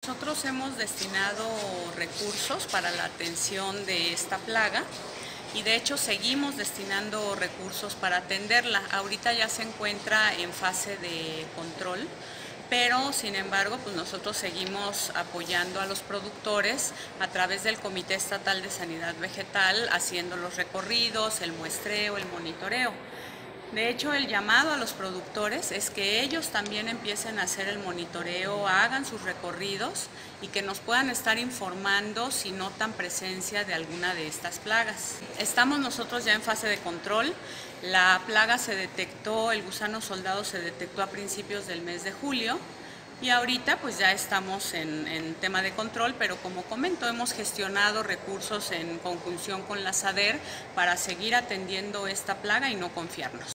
Nosotros hemos destinado recursos para la atención de esta plaga y de hecho seguimos destinando recursos para atenderla. Ahorita ya se encuentra en fase de control, pero sin embargo pues nosotros seguimos apoyando a los productores a través del Comité Estatal de Sanidad Vegetal, haciendo los recorridos, el muestreo, el monitoreo. De hecho, el llamado a los productores es que ellos también empiecen a hacer el monitoreo, hagan sus recorridos y que nos puedan estar informando si notan presencia de alguna de estas plagas. Estamos nosotros ya en fase de control. La plaga se detectó, el gusano soldado se detectó a principios del mes de julio. Y ahorita pues ya estamos en tema de control, pero como comento, hemos gestionado recursos en conjunción con la SADER para seguir atendiendo esta plaga y no confiarnos.